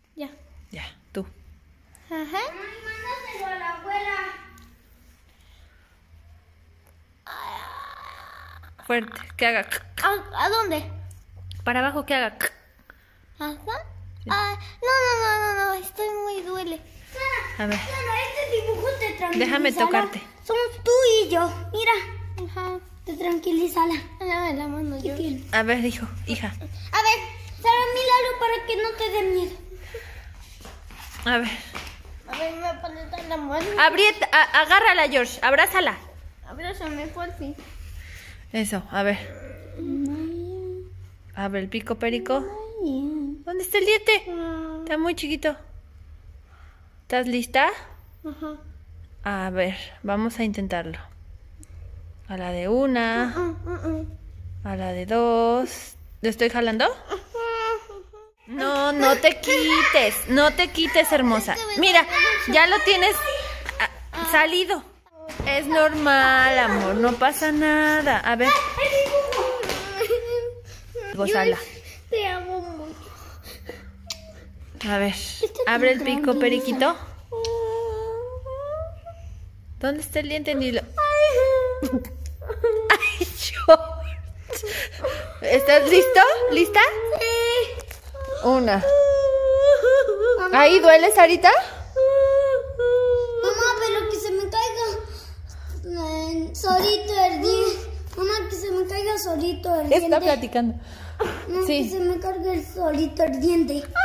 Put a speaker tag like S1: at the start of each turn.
S1: Ya.
S2: Ya, tú.
S1: Ajá.
S3: Mándaselo a la abuela.
S2: Fuerte, que haga.
S1: ¿A dónde?
S2: Para abajo, que haga.
S1: ¿Ajá? Ah, no, estoy muy duele.
S2: A ver,
S3: Claro, este dibujo te tranquiliza.
S2: déjame tocarte.
S3: Somos tú y yo. Mira,
S1: Ajá.
S3: te tranquilizala.
S1: Dame la mano yo.
S2: A ver, hijo, hija.
S3: A ver, Sara, míralo para que no te dé miedo.
S2: A ver.
S1: A ver, me pones la mano.
S2: Agárrala, George. Abrázala.
S1: Abrázame, por fin.
S2: Eso, a ver. A ver, el pico perico. ¿Dónde está el diente? Está muy chiquito. ¿Estás lista?
S1: Ajá.
S2: A ver, vamos a intentarlo. A la de una. A la de dos. ¿Lo estoy jalando? No, no te quites. No te quites, hermosa. Mira, ya lo tienes salido. Es normal, amor. No pasa nada. A ver. Gozala.
S1: Te amo mucho.
S2: A ver. Abre el pico, periquito. ¿Dónde está el diente? Ni lo... Ay, George. ¿Estás listo? ¿Lista?
S1: Sí.
S2: Una. ¿Ahí duele, Sarita?
S3: Mamá, pero que se me caiga solito el diente. Mamá, que se me caiga solito el diente.
S2: Está platicando.
S3: No,
S2: Sí.
S3: que se me cargue solito el diente.